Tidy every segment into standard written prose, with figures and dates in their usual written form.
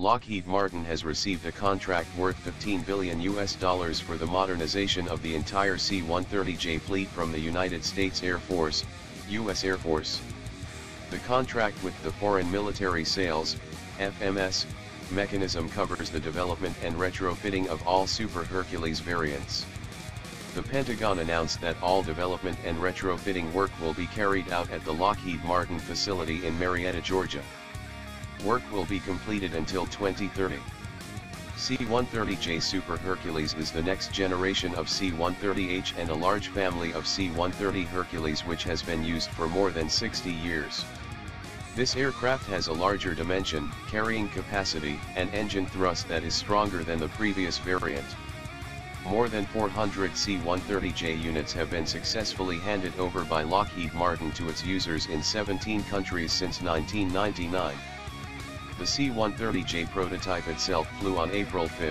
Lockheed Martin has received a contract worth $15 billion for the modernization of the entire C-130J fleet from the United States Air Force, U.S. Air Force. The contract with the Foreign Military Sales, FMS, mechanism covers the development and retrofitting of all Super Hercules variants. The Pentagon announced that all development and retrofitting work will be carried out at the Lockheed Martin facility in Marietta, Georgia. Work will be completed until 2030. C-130J Super Hercules is the next generation of C-130H and a large family of C-130 Hercules which has been used for more than 60 years. This aircraft has a larger dimension, carrying capacity, and engine thrust that is stronger than the previous variant. More than 400 C-130J units have been successfully handed over by Lockheed Martin to its users in 17 countries since 1999. The C-130J prototype itself flew on April 5,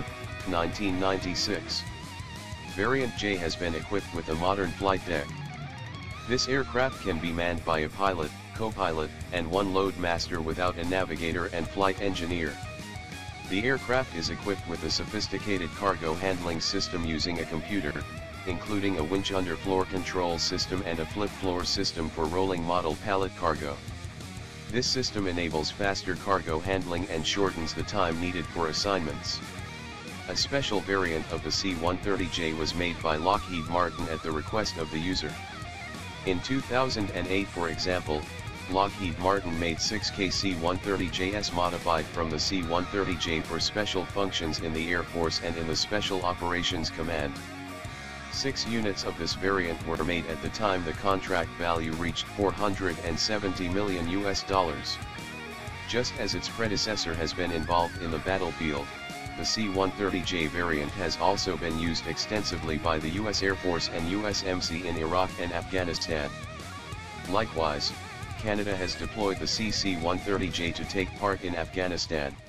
1996. Variant J has been equipped with a modern flight deck. This aircraft can be manned by a pilot, co-pilot, and one loadmaster without a navigator and flight engineer. The aircraft is equipped with a sophisticated cargo handling system using a computer, including a winch underfloor control system and a flip floor system for rolling model pallet cargo. This system enables faster cargo handling and shortens the time needed for assignments. A special variant of the C-130J was made by Lockheed Martin at the request of the user. In 2008, for example, Lockheed Martin made 6 C-130Js modified from the C-130J for special functions in the Air Force and in the Special Operations Command. 6 units of this variant were made at the time the contract value reached $470 million. Just as its predecessor has been involved in the battlefield, the C-130J variant has also been used extensively by the U.S. Air Force and USMC in Iraq and Afghanistan. Likewise, Canada has deployed the C-130J to take part in Afghanistan.